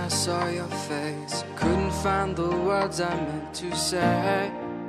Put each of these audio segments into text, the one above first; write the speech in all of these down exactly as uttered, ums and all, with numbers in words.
I saw your face, couldn't find the words I meant to say.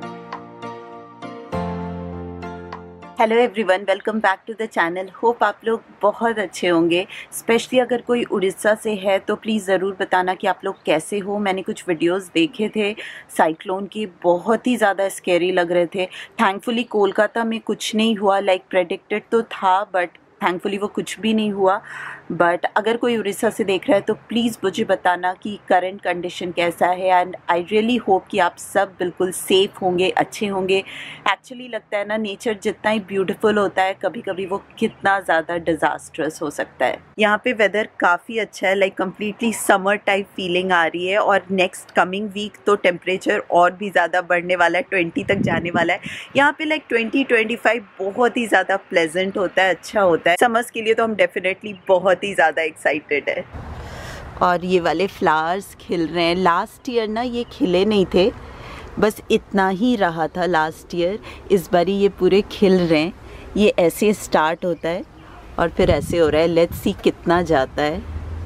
Hello everyone, welcome back to the channel. Hope आप लोग बहुत अच्छे होंगे। Specially अगर कोई उड़ीसा से है तो प्लीज़ ज़रूर बताना कि आप लोग कैसे हो। मैंने कुछ वीडियोस देखे थे साइक्लोन की, बहुत ही ज़्यादा स्कैरी लग रहे थे। थैंकफुली कोलकाता में कुछ नहीं हुआ, लाइक प्रेडिक्टेड तो था, बट थैंकफुली वो कुछ भी नहीं हुआ। बट अगर कोई उड़ीसा से देख रहा है तो प्लीज़ मुझे बताना कि करंट कंडीशन कैसा है। एंड आई रियली होप कि आप सब बिल्कुल सेफ़ होंगे, अच्छे होंगे। एक्चुअली लगता है ना, नेचर जितना ही ब्यूटीफुल होता है कभी कभी वो कितना ज़्यादा डिज़ास्ट्रस हो सकता है। यहाँ पे वेदर काफ़ी अच्छा है, like completely summer type feeling आ रही है। और नेक्स्ट कमिंग वीक तो टेम्परेचर और भी ज़्यादा बढ़ने वाला है, ट्वेंटी तक जाने वाला है। यहाँ पे लाइक ट्वेंटी ट्वेंटी फाइव बहुत ही ज़्यादा प्लेजेंट होता है, अच्छा होता है। समर्स के लिए तो हम डेफिनेटली बहुत ही ज़्यादा एक्साइटेड है। और ये वाले फ्लावर्स खिल रहे हैं। लास्ट ईयर ना ये खिले नहीं थे, बस इतना ही रहा था लास्ट ईयर। इस बारी ये पूरे खिल रहे हैं। ये ऐसे स्टार्ट होता है और फिर ऐसे हो रहा है। लेट्स सी कितना जाता है।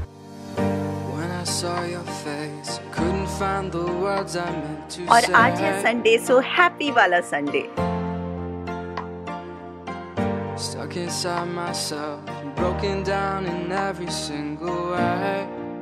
और आज है संडे, सो हैप्पी वाला Sunday. Stuck inside myself, broken down in every single way.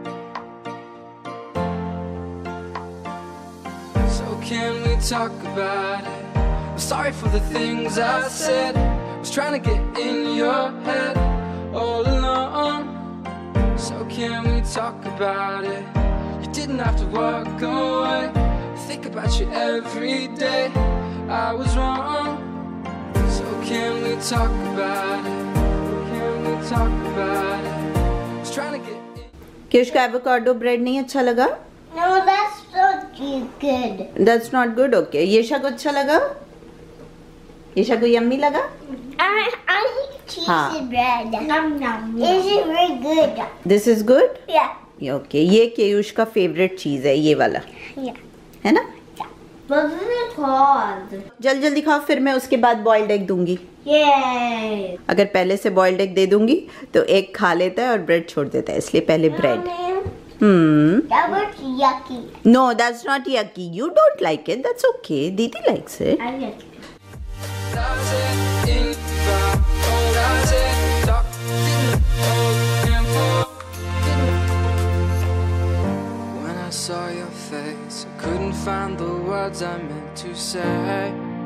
So can we talk about it? I'm sorry for the things I said. I was trying to get in your head all along. So can we talk about it? You didn't have to walk away. I think about you every day. I was wrong. So can we talk about it? Can we talk about it? I was trying to get in. Quiche का avocado bread नहीं अच्छा लगा? No, that's not good. That's not good. Okay. येशा को अच्छा लगा? येशा को yummy लगा? I I eat cheesy हाँ. bread. Nom nom. This is very good. This is good? Yeah. Okay. ये केयुष का फेवरेट चीज है, ये वाला, Yeah. है ना? But this is hard. जल्दी जल्दी खाओ, फिर मैं उसके बाद बॉइल्ड एग दूंगी। Yay. अगर पहले से बॉइल्ड एग दे दूंगी तो एग खा लेता है और ब्रेड छोड़ देता है, इसलिए पहले bread. Hmm That was yucky. No, that's not yucky. You don't like it, that's okay. Didi likes it. I like it. Does it in about? Oh, does it talk? Didn't hold him for. When I saw your face, I couldn't find the words I meant to say.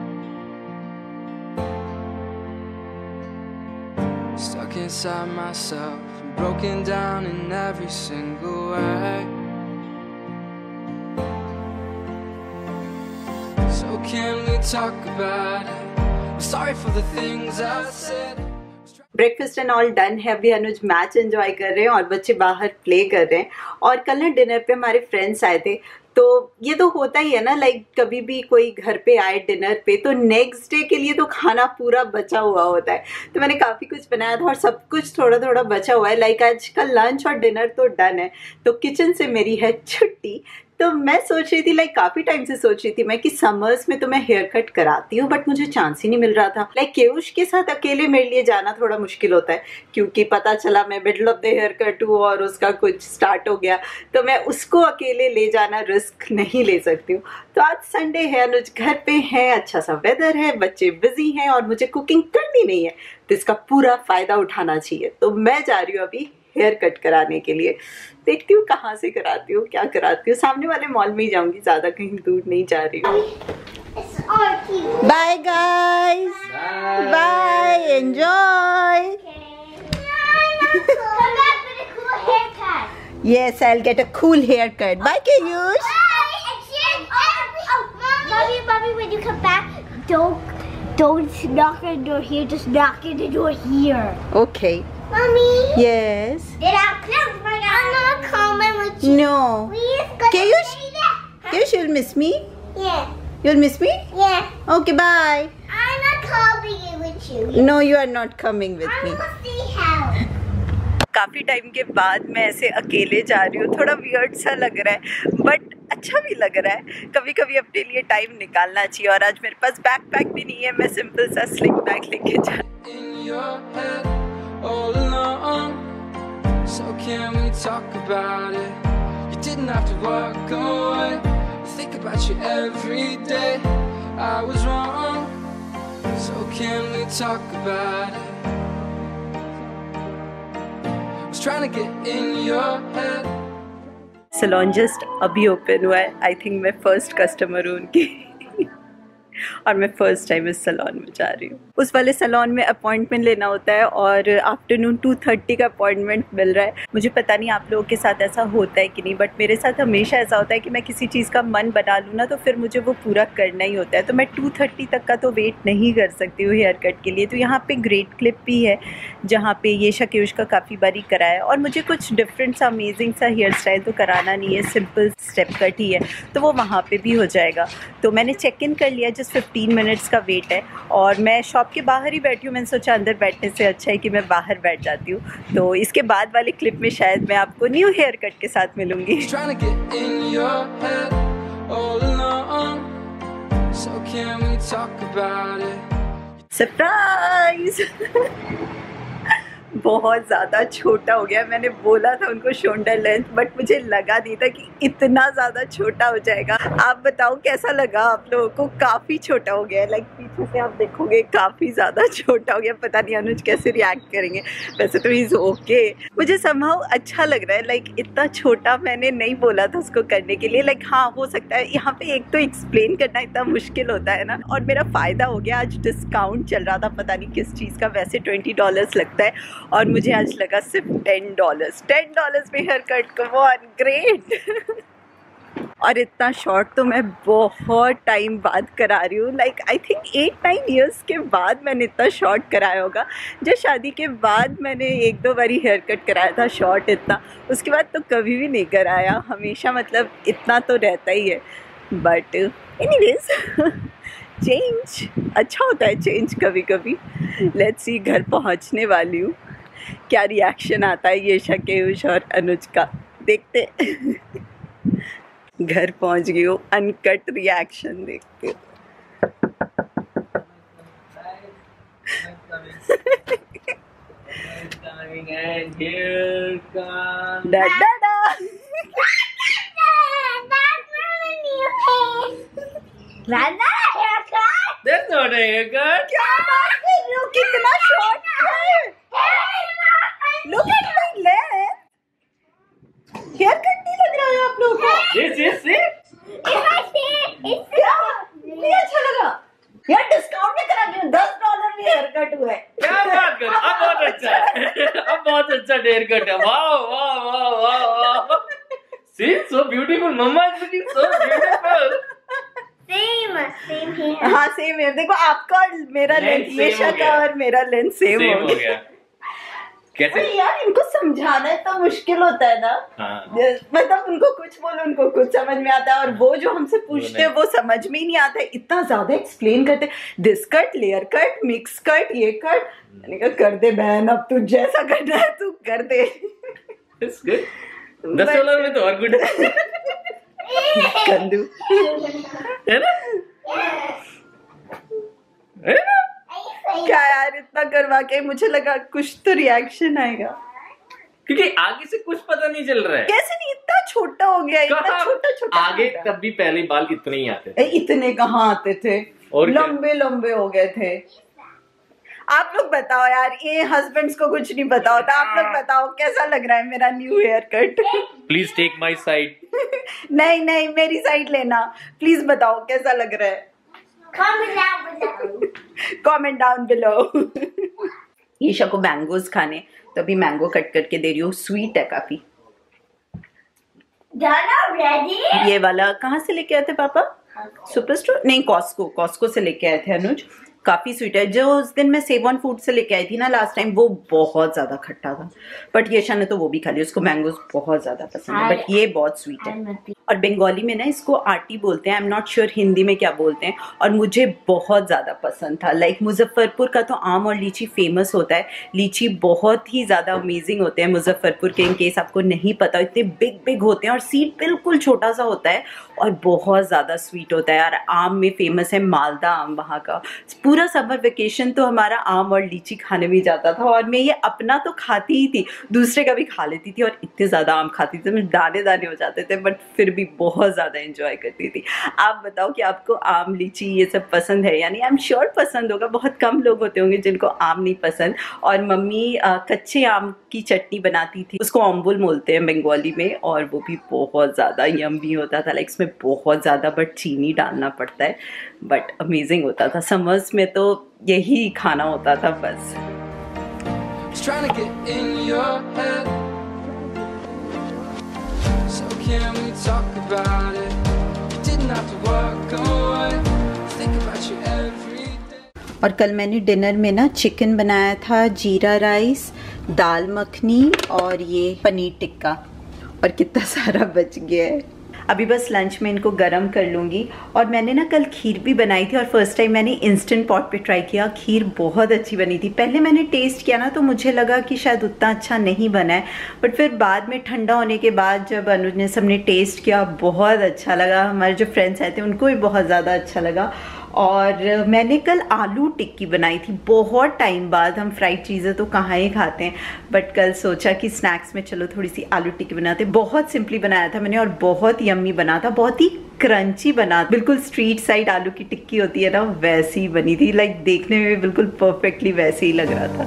Stuck inside myself, broken down in every single way. So can we talk about it? I'm sorry for the things I said. Breakfast and all done है। अभी अनुज match enjoy कर रहे हैं और बच्चे बाहर play कर रहे हैं। और कल ना डिनर पे हमारे फ्रेंड्स आए थे, तो ये तो होता ही है ना, लाइक कभी भी कोई घर पे आए डिनर पे तो नेक्स्ट डे के लिए तो खाना पूरा बचा हुआ होता है। तो मैंने काफ़ी कुछ बनाया था और सब कुछ थोड़ा थोड़ा बचा हुआ है। लाइक आज का लंच और डिनर तो डन है, तो किचन से मेरी है छुट्टी। तो मैं सोच रही थी, लाइक काफ़ी टाइम से सोच रही थी मैं कि समर्स में तो मैं हेयर कट कराती हूँ, बट मुझे चांस ही नहीं मिल रहा था। लाइक केयुष के साथ अकेले मेरे लिए जाना थोड़ा मुश्किल होता है, क्योंकि पता चला मैं middle of the hair cut हूँ और उसका कुछ स्टार्ट हो गया, तो मैं उसको अकेले ले जाना रिस्क नहीं ले सकती हूँ। तो आज संडे है, अनुज घर पे है, अच्छा सा वेदर है, बच्चे बिजी हैं और मुझे कुकिंग करनी नहीं है, तो इसका पूरा फायदा उठाना चाहिए। तो मैं जा रही हूँ अभी हेयर कट कराने के लिए। देखती हूँ कहाँ से कराती हूँ, क्या कराती हूँ। सामने वाले मॉल में ही जाऊंगी, ज्यादा कहीं दूर नहीं जा रही हूँ। Bye guys, bye, enjoy. Yes, I'll get a cool haircut. Bye, Kayush. Mommy, mommy, when you come back, don't, don't knock on the door here. Just knock on the door here. Okay. Mommy. Yes. Did I close my eyes? I'm not coming with you. No. Please, Kayush, Kayush, you'll miss me. Yeah. You'll miss me? Yeah. Okay, bye. I'm not coming with you. No, you are not coming with I'm me. gonna see how. काफ़ी time के बाद मैं ऐसे अकेले जा रही हूँ, थोड़ा वियर्ड सा लग रहा है, बट अच्छा भी लग रहा है। कभी कभी अपने लिए टाइम निकालना चाहिए। और आज मेरे पास बैक पैक भी नहीं है, मैं सिंपल सा स्लिंग बैग लेके जा रही हूँ। So can we talk about it? You didn't have to walk away. I think about you every day. I was wrong, so can we talk about it? I was trying to get in your head. Salon just अभी open हुआ है। I think मैं first customer हूँ उनकी और मैं first time इस salon में जा रही हूँ। उस वाले सैलून में अपॉइंटमेंट लेना होता है और आफ्टरनून टू थर्टी का अपॉइंटमेंट मिल रहा है। मुझे पता नहीं आप लोगों के साथ ऐसा होता है कि नहीं, बट मेरे साथ हमेशा ऐसा होता है कि मैं किसी चीज़ का मन बना लूँ ना तो फिर मुझे वो पूरा करना ही होता है। तो मैं टू थर्टी तक का तो वेट नहीं कर सकती हूँ हेयर कट के लिए। तो यहाँ पर ग्रेट क्लिप भी है जहाँ पे ये शकेश का काफ़ी बारी कराया और मुझे कुछ डिफरेंट सा अमेजिंग सा हेयर स्टाइल तो कराना नहीं है, सिंपल स्टेप कट ही है, तो वो वहाँ पे भी हो जाएगा। तो मैंने चेक इन कर लिया, जस्ट फिफ्टीन मिनट्स का वेट है और मैं शॉप के बाहर ही बैठी हूँ। मैंने सोचा अंदर बैठने से अच्छा है कि मैं बाहर बैठ जाती हूँ। तो इसके बाद वाले क्लिप में शायद मैं आपको न्यू हेयर कट के साथ मिलूँगी। सरप्राइज बहुत ज़्यादा छोटा हो गया। मैंने बोला था उनको शोल्डर लेंथ, बट मुझे लगा नहीं था कि इतना ज़्यादा छोटा हो जाएगा। आप बताओ कैसा लगा आप लोगों को? काफ़ी छोटा हो गया, लाइक पीछे से आप देखोगे काफ़ी ज़्यादा छोटा हो गया। पता नहीं अनुज कैसे रिएक्ट करेंगे। वैसे तो इज़ ओके, मुझे समहाउ अच्छा लग रहा है। लाइक इतना छोटा मैंने नहीं बोला था उसको करने के लिए। लाइक हाँ, हो सकता है यहाँ पे एक तो एक्सप्लेन करना इतना मुश्किल होता है ना। और मेरा फ़ायदा हो गया, आज डिस्काउंट चल रहा था पता नहीं किस चीज़ का। वैसे ट्वेंटी डॉलर्स लगता है और मुझे आज लगा सिर्फ टेन डॉलर्स टेन डॉलर्स में hair cut. Come on, great. और इतना शॉर्ट तो मैं बहुत टाइम बाद करा रही हूँ। Like I think eight nine years के बाद मैंने इतना शॉर्ट कराया होगा। जब शादी के बाद मैंने एक दो बारी हेयर कट कराया था शॉर्ट इतना, उसके बाद तो कभी भी नहीं कराया। हमेशा मतलब इतना तो रहता ही है। बट एनीवेज चेंज अच्छा होता है, चेंज कभी कभी। लेट्स सी, घर पहुँचने वाली हूँ, क्या रिएक्शन आता है ये शकेश और अनुज का, देखते। घर पहुंच गई हूँ, अनकट रिएक्शन देखते। That's not a haircut. क्या बात कर रही हो? कितना शॉर्ट है। Look at my length. Hair cut नहीं लग रहा है आप लोगों को? This is it. क्या? नहीं अच्छा लगा? यार डिस्काउंट में करा दिया, दस डॉलर में हेयर कट हुआ है। क्या बात कर? अब बहुत अच्छा है। अब बहुत अच्छा हेयर कट है। वाह वाह वाह वाह वाह। See, so beautiful. Mama is looking so beautiful. Same, same here. हाँ सेम है। देखो आपका और मेरा लेंथ, ये शका और मेरा लेंथ सेम हो गया। कैसे यार इनको समझाना इतना मुश्किल होता है ना। हाँ। मतलब उनको कुछ बोलो उनको कुछ समझ में आता है और वो जो हमसे पूछते हैं वो समझ में ही नहीं आता है। इतना ज्यादा एक्सप्लेन करते, this cut, layer cut, mix cut, ये कट। मैंने कहा कर दे बहन, अब तू जैसा करना है तू कर दे। दस डॉलर में तो और गुड है। कंदू है ना? है ना? क्या यार इतना करवा के मुझे लगा कुछ तो रिएक्शन आएगा, क्योंकि आगे से कुछ पता नहीं चल रहा है। कैसे नहीं, इतना छोटा हो गया, इतना छोटा छोटा। आगे तब भी पहले बाल इतने ही आते थे। इतने कहाँ आते थे, और लंबे लंबे हो गए थे। आप लोग बताओ यार, ये हस्बैंड्स को कुछ नहीं पता होता। आप लोग बताओ कैसा लग रहा है मेरा new hair cut. Please take my side. नहीं नहीं मेरी साइड लेना, प्लीज बताओ कैसा लग रहा है। Comment down below. Comment down below. Isha को मैंगोज खाने, तो अभी मैंगो कट करके दे रही हूँ। स्वीट है काफी। Done already? ये वाला कहाँ से लेके आए थे पापा? सुपर स्टोर नहीं, कॉस्को कॉस्को से लेके आए थे अनुज। काफ़ी स्वीट है। जो उस दिन मैं सेव ऑन फूड से लेके आई थी ना लास्ट टाइम, वो बहुत ज़्यादा खट्टा था, बट यशा ने तो वो भी खा लिया। उसको मैंगोज बहुत ज़्यादा पसंद है, बट ये बहुत स्वीट है। और बंगाली में ना इसको आटी बोलते हैं, I am not sure Hindi में क्या बोलते हैं। और मुझे बहुत ज़्यादा पसंद था। लाइक मुजफ्फरपुर का तो आम और लीची फेमस होता है। लीची बहुत ही ज़्यादा अमेजिंग होते हैं मुजफ्फरपुर के, इन केस आपको नहीं पता। इतने बिग बिग होते हैं और सीड बिल्कुल छोटा सा होता है और बहुत ज़्यादा स्वीट होता है। और आम में फेमस है मालदा आम वहाँ का। पूरा समर वेकेशन तो हमारा आम और लीची खाने में जाता था, और मैं ये अपना तो खाती ही थी, दूसरे का भी खा लेती थी, और इतने ज़्यादा आम खाती थी मेरे दाने दाने हो जाते थे, बट फिर भी बहुत ज़्यादा एंजॉय करती थी। आप बताओ कि आपको आम लीची ये सब पसंद है? यानी आई एम श्योर पसंद होगा, बहुत कम लोग होते होंगे जिनको आम नहीं पसंद। और मम्मी आ, कच्चे आम की चटनी बनाती थी, उसको अम्बुल बोलते हैं बंगाली में, और वो भी बहुत ज़्यादा यम्मी होता था। लाइक इसमें बहुत ज़्यादा बट चीनी डालना पड़ता है, बट अमेजिंग होता था। समर्स में तो यही खाना होता था बस। और कल मैंने डिनर में ना चिकन बनाया था, जीरा राइस, दाल मखनी और ये पनीर टिक्का, और कितना सारा बच गया है। अभी बस लंच में इनको गरम कर लूँगी। और मैंने ना कल खीर भी बनाई थी, और फर्स्ट टाइम मैंने इंस्टेंट पॉट पे ट्राई किया। खीर बहुत अच्छी बनी थी। पहले मैंने टेस्ट किया ना तो मुझे लगा कि शायद उतना अच्छा नहीं बना है, बट फिर बाद में ठंडा होने के बाद जब अनुज ने सबने टेस्ट किया बहुत अच्छा लगा। हमारे जो फ्रेंड्स आए थे उनको भी बहुत ज़्यादा अच्छा लगा। और मैंने कल आलू टिक्की बनाई थी, बहुत टाइम बाद। हम फ्राइड चीज़ें तो कहाँ ही खाते हैं, बट कल सोचा कि स्नैक्स में चलो थोड़ी सी आलू टिक्की बनाते। बहुत सिंपली बनाया था मैंने, और बहुत यम्मी बना था, बहुत ही क्रंची बना, बिल्कुल स्ट्रीट साइड आलू की टिक्की होती है ना वैसी ही बनी थी। लाइक देखने में बिल्कुल परफेक्टली वैसे ही लग रहा था।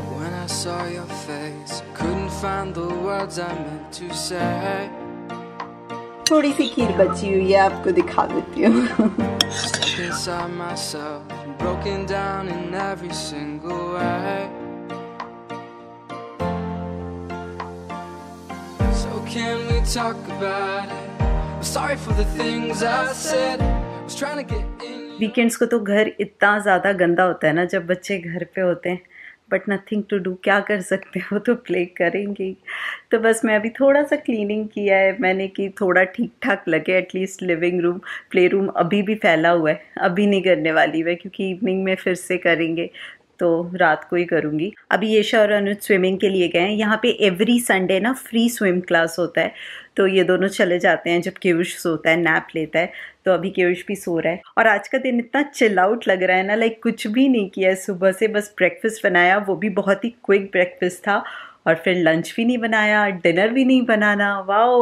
थोड़ी सी खीर बची हुई है, आपको दिखा देती हूँ। वीकेंड्स को तो घर इतना ज़्यादा गंदा होता है ना जब बच्चे घर पे होते हैं, बट नथिंग टू डू, क्या कर सकते हो, तो प्ले करेंगे। तो बस मैं अभी थोड़ा सा क्लीनिंग किया है मैंने कि थोड़ा ठीक ठाक लगे। At least living room, play room अभी भी फैला हुआ है, अभी नहीं करने वाली मैं, क्योंकि इवनिंग में फिर से करेंगे तो रात को ही करूँगी। अभी येशा और अनुज स्विमिंग के लिए गए हैं। यहाँ पे एवरी संडे ना फ्री स्विम क्लास होता है, तो ये दोनों चले जाते हैं जब केविश सोता है, नैप लेता है। तो अभी केविश भी सो रहा है, और आज का दिन इतना चिल आउट लग रहा है ना। लाइक कुछ भी नहीं किया है सुबह से, बस ब्रेकफास्ट बनाया, वो भी बहुत ही क्विक ब्रेकफास्ट था, और फिर लंच भी नहीं बनाया, डिनर भी नहीं बनाना।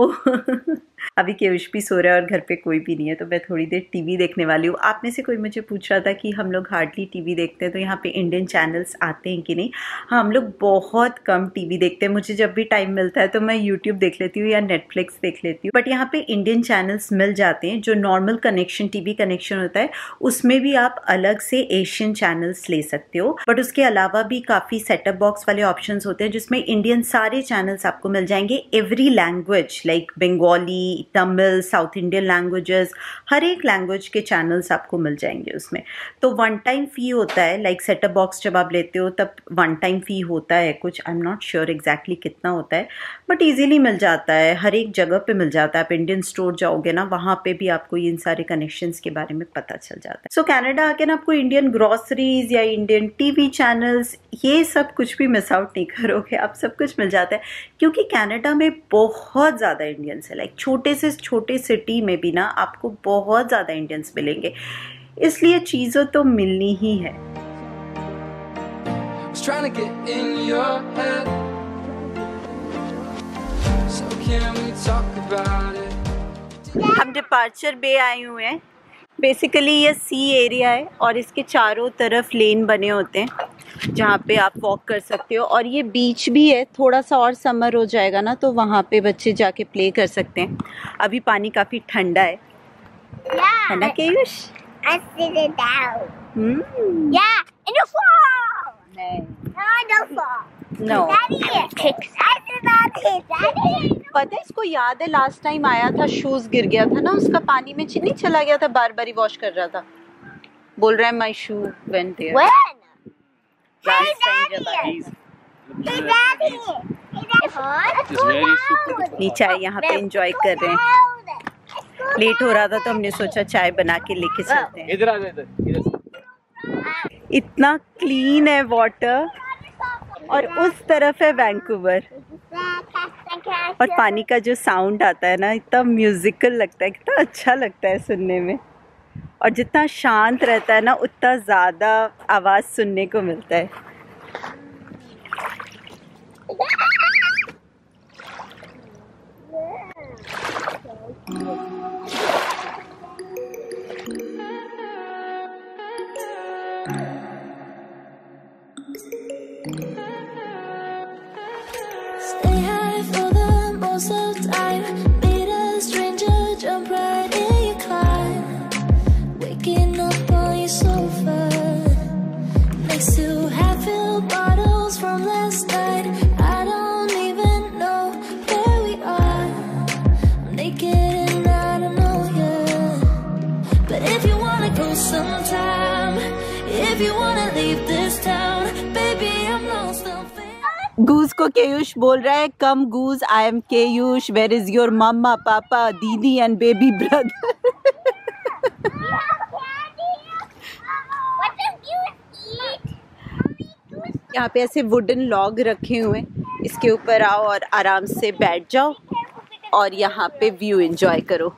वाओ अभी केविश भी सो रहा है और घर पे कोई भी नहीं है, तो मैं थोड़ी देर टीवी देखने वाली हूँ। आप में से कोई मुझे पूछ रहा था कि हम लोग हार्डली टीवी देखते हैं, तो यहाँ पे इंडियन चैनल्स आते हैं कि नहीं? हाँ, हम लोग बहुत कम टीवी देखते हैं। मुझे जब भी टाइम मिलता है तो मैं यूट्यूब देख लेती हूँ या नेटफ्लिक्स देख लेती हूँ, बट यहाँ पे इंडियन चैनल्स मिल जाते हैं। जो नॉर्मल कनेक्शन, टीवी कनेक्शन होता है, उसमें भी आप अलग से एशियन चैनल्स ले सकते हो, बट उसके अलावा भी काफ़ी सेटअप बॉक्स वाले ऑप्शन होते हैं जिसमें इंडियन सारे चैनल्स आपको मिल जाएंगे। Every language, like Bengali, Tamil, south Indian languages, हर एक लैंग्वेज के चैनल्स आपको मिल जाएंगे उसमें। तो वन टाइम फ़ी होता है, लाइक सेटअप बॉक्स जब आप लेते हो तब वन टाइम फ़ी होता है कुछ, I am not sure exactly कितना होता है, बट ईजिली मिल जाता है, हर एक जगह पे मिल जाता है। आप इंडियन स्टोर जाओगे ना, वहाँ पे भी आपको इन सारे कनेक्शंस के बारे में पता चल जाता है। सो कनाडा आके ना आपको इंडियन ग्रॉसरीज या इंडियन टीवी चैनल्स, ये सब कुछ भी मिस आउट नहीं करोगे, आप सब कुछ मिल जाता है, क्योंकि कनाडा में बहुत ज़्यादा इंडियंस है। लाइक छोटे से छोटे सिटी में भी ना आपको बहुत ज़्यादा इंडियंस मिलेंगे, इसलिए चीज़ें तो मिलनी ही है। हम डिपार्चर बे आए हुए हैं। बेसिकली ये सी एरिया है, और इसके चारों तरफ लेन बने होते हैं जहाँ पे आप वॉक कर सकते हो, और ये बीच भी है। थोड़ा सा और समर हो जाएगा ना तो वहाँ पे बच्चे जाके प्ले कर सकते हैं। अभी पानी काफ़ी ठंडा है, Yeah. है ना केयुष? I sit it down. Hmm. Yeah, and you fall. नहीं, No, I don't fall. no. Daddy, I did not hit Daddy. पता है, इसको याद है लास्ट टाइम आया था, शूज गिर गया था ना उसका, पानी में नहीं चला गया था, बार बार ही वॉश कर रहा था। बोल रहा है my shoe went there. When? Last time जब आया Daddy. था। Hey, Daddy. Hey, Daddy. Let's go down. नीचे आए, यहाँ पे एंजॉय कर रहे हैं। लेट हो रहा था तो हमने सोचा चाय बना के लेके चलते हैं। इधर आ जा, इधर इधर। इतना क्लीन है वाटर, और उस तरफ है वैंकूवर, और पानी का जो साउंड आता है ना, इतना म्यूजिकल लगता है, कितना अच्छा लगता है सुनने में। और जितना शांत रहता है ना उतना ज़्यादा आवाज़ सुनने को मिलता है। Stay high for the most of time. Meet a stranger, jump right in your car. Waking up on your sofa next to half-filled bottles from last night. I don't even know where we are. I'm naked and I don't know you. But if you wanna go sometime, if you wanna leave this town, baby I'm lost. गूज को केयूश बोल रहा है, come goose, I am Keyush, where is your mama papa दीदी and baby brother. यहाँ पे ऐसे wooden log रखे हुए हैं, इसके ऊपर आओ और आराम से बैठ जाओ और यहाँ पे व्यू एंजॉय करो।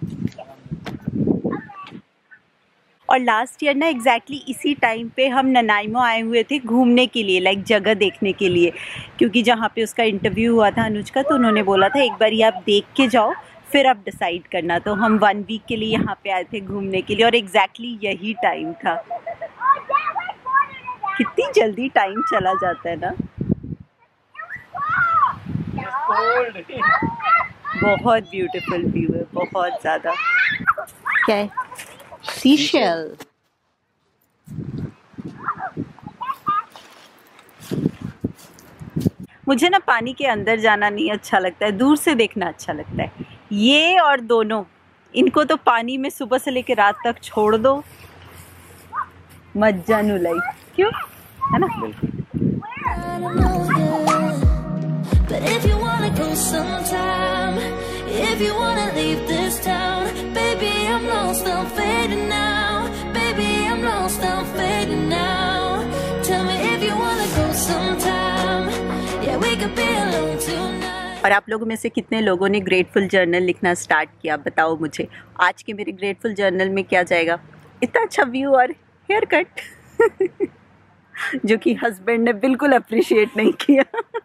और लास्ट ईयर ना एग्जैक्टली इसी टाइम पे हम ननाइमो आए हुए थे घूमने के लिए, लाइक जगह देखने के लिए, क्योंकि जहाँ पे उसका इंटरव्यू हुआ था अनुज का, तो उन्होंने बोला था एक बार ये आप देख के जाओ फिर आप डिसाइड करना। तो हम वन वीक के लिए यहाँ पे आए थे घूमने के लिए और एग्जैक्टली यही टाइम था। कितनी जल्दी टाइम चला जाता है ना। बहुत ब्यूटीफुल व्यू है, बहुत ज़्यादा। क्या है? सीशेल। मुझे ना पानी के अंदर जाना नहीं अच्छा लगता है, दूर से देखना अच्छा लगता है। ये और दोनों, इनको तो पानी में सुबह से लेकर रात तक छोड़ दो, मत जानू लाइक, क्यों है ना। But if you wanna go sometime, if you wanna leave this town, baby I'm lost, I'm fading now. Baby I'm lost, I'm fading now. Tell me if you wanna go sometime, yeah we could be alone tonight. और आप लोगों में से कितने लोगों ने grateful journal लिखना start किया, बताओ मुझे। आज के मेरे ग्रेटफुल जर्नल में क्या जाएगा? इतना अच्छा व्यू और हेयर कट जो कि हस्बैंड ने बिल्कुल अप्रिशिएट नहीं किया।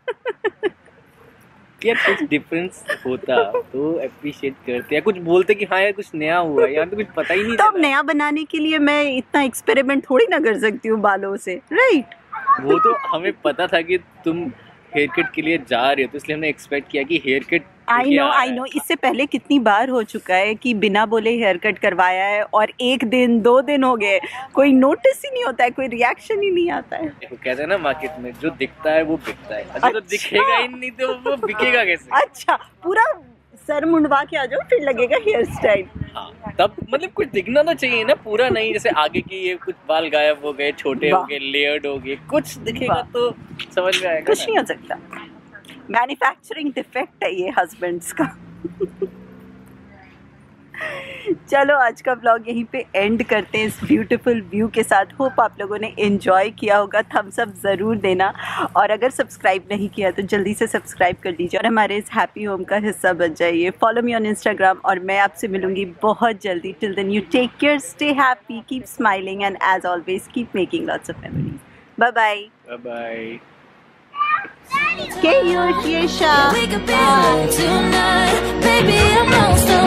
यार कुछ डिफरेंस होता तो अप्रिशिएट करते या कुछ बोलते कि हाँ यार कुछ नया हुआ है, यार तो कुछ पता ही नहीं। तो अब नया बनाने के लिए मैं इतना एक्सपेरिमेंट थोड़ी ना कर सकती हूँ बालों से, राइट। वो तो हमें पता था कि तुम हेयर कट के लिए जा रहे हो, तो इसलिए हमने एक्सपेक्ट किया कि hair cut. I know I know इससे पहले कितनी बार हो चुका है कि बिना बोले हेयर कट करवाया है और एक दिन दो दिन हो गए, कोई नोटिस ही नहीं होता है, कोई रिएक्शन ही नहीं आता है। कहते हैं ना मार्केट में जो दिखता है वो बिकता है। अच्छा, तो दिखेगा ही नहीं तो वो बिकेगा कैसे? अच्छा, पूरा सर मुंडवा के आ जाओ फिर लगेगा हेयर स्टाइल। हाँ, तब मतलब कुछ दिखना तो चाहिए ना, पूरा नहीं जैसे आगे की ये कुछ बाल गायब हो गए, छोटे हो गए, लेयर्ड हो गए, कुछ दिखेगा तो समझ में आएगा। कुछ नहीं हो सकता, मैन्युफैक्चरिंग डिफेक्ट है ये हस्बैंड्स का। चलो आज का ब्लॉग यहीं पे एंड करते हैं इस ब्यूटीफुल व्यू के साथ। होप आप लोगों ने एंजॉय किया होगा। थम्स अप ज़रूर देना और अगर सब्सक्राइब नहीं किया तो जल्दी से सब्सक्राइब कर दीजिए और हमारे इस हैप्पी होम का हिस्सा बन जाइए। फॉलो मी ऑन इंस्टाग्राम और मैं आपसे मिलूंगी बहुत जल्दी। Till then you take care, stay happy, keep smiling and as always keep making lots of memories. Bye bye. Bye bye. We could be alone tonight, baby I'm lost.